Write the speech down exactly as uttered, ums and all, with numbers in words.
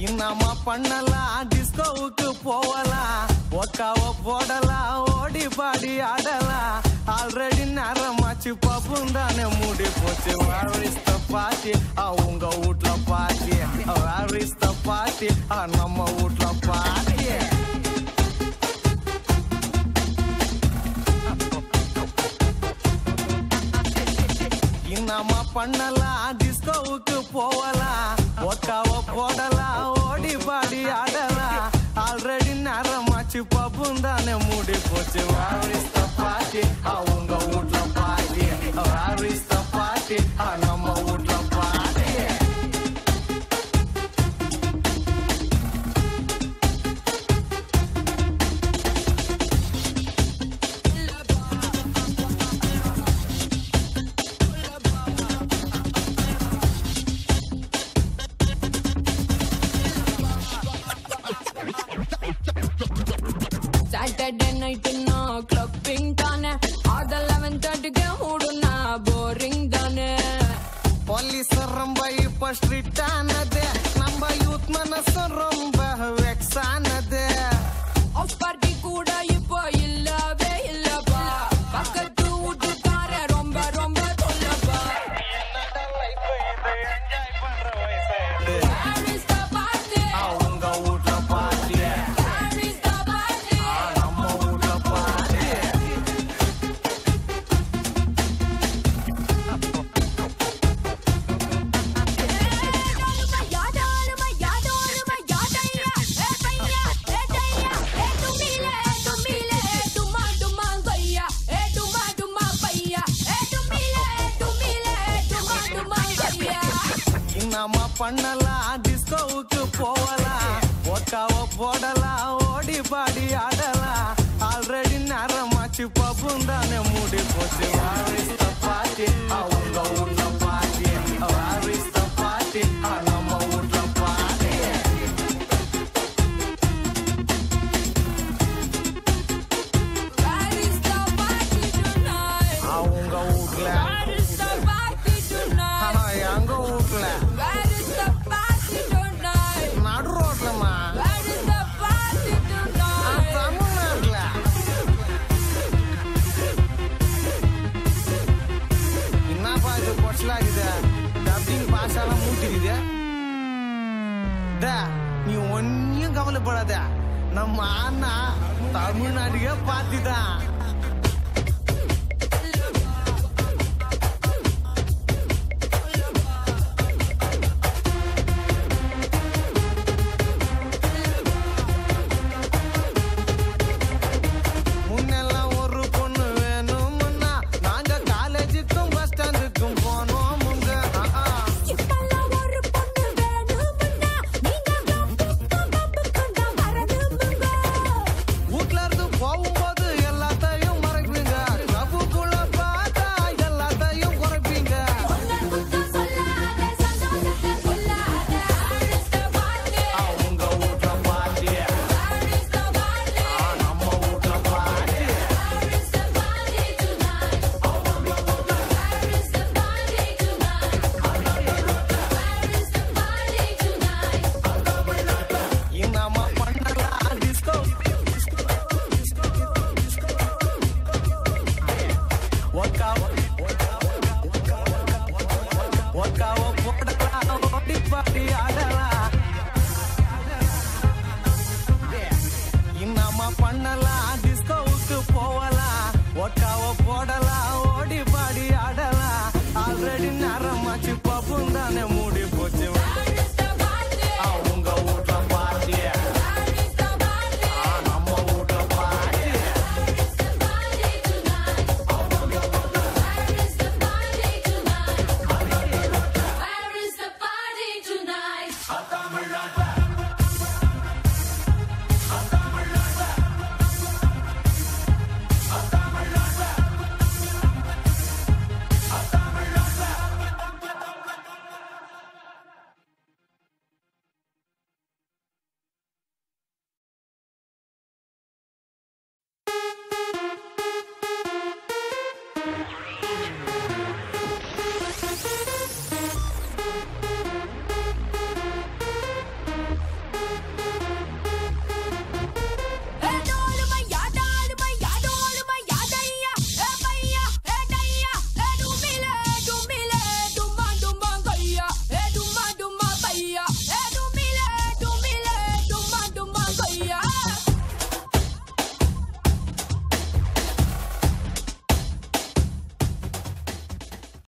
என்னமா பண்ணலாம் டிஸ்கோவுக்கு போகலாம் ஒக்காவ போடலாம் ஓடி பாடி ஆடலாம் ஆல்ரெடி நேரமாச்சு பப்பும் தானே மூடி போச்சு வேரிஸ்த பாட்டி உங்க வீட்ல பாட்டி வேரிஸ்த பாட்டி நம்ம வீட்ல பாட்டி என்னமா பண்ணலாம் டிஸ்கோவுக்கு போகலாம் ஒக்காவ போடலாம் ஓடி பாடி ஆடலாம் ஆல்ரெடி நேரமாச்சு பப்பும் தானே மூடி போச்சு வேரிஸ்த பாட்டி உங்க வீட்ல பாட்டி வேரிஸ்த பாட்டி நம்ம வீட்ல பாட்டி Saturday night na clubbing dane aad eleven thirty ke huduna boring dane police romba ipa street anade namba youth manasu romba vex anade off party kuda ipo illave illaba pakkathu udukare romba romba tollaba enada life idu enjoy pandra vayasa where is the party avunga wootla party where is the party நம்ம wootla party என்னமா பண்ணலாம் டிஸ்கோவுக்கு போகலாம் ஒக்காவ போடலாம் ஓடி பாடி ஆடலாம் already நேரமாச்சு பப்பும் தானே மூடி போச்சு வேரிஸ்த பாட்டி உங்க வீட்ல பாட்டி வேரிஸ்த பாட்டி நம்ம வீட்ல பாட்டி where is the party tonight அவங்க வீட்ல where is the party tonight ஆனா எங்க வீட்ல where is the party tonight நடு ரோட்லமா where is the party tonight தமிழ்நாட்டுல என்னப்பா இது பொச்சலாகுது டப்பிங் பாஷாலாம் மூட்டிக்குது நீ ஒன்னும் கவலைப்படாத நம்ம அண்ணா தமிழ்நாட்டுக்கே பார்த்துதான்